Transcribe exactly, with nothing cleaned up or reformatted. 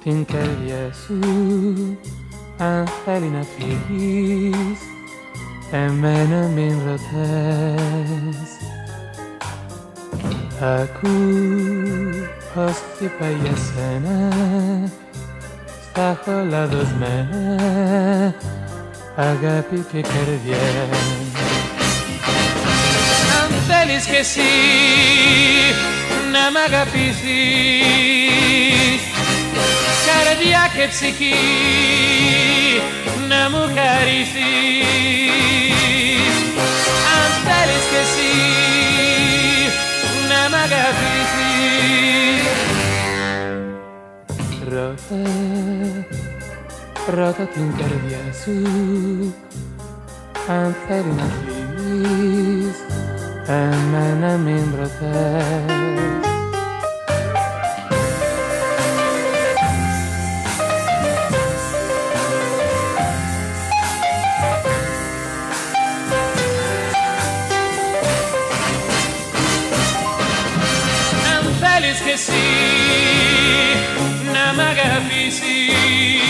την καρδιά σου, αν θέλει να φύγεις, εμένα μην ρωτάς. Ακού πως χτυπάει για σένα στα χολά δοσμένα αγάπη και καρδιά. Αν θέλεις κι εσύ να μ' αγαπήσεις, καρδιά και ψυχή να μου χαρίσεις. Αν θέλεις κι εσύ να μ' αγαπήσεις, ρώτα, ρώτα την καρδιά σου, αν θέλει να φύγεις, εμένα μην ρωτάς. Αν θέλεις κι εσύ να μ' αγαπήσεις,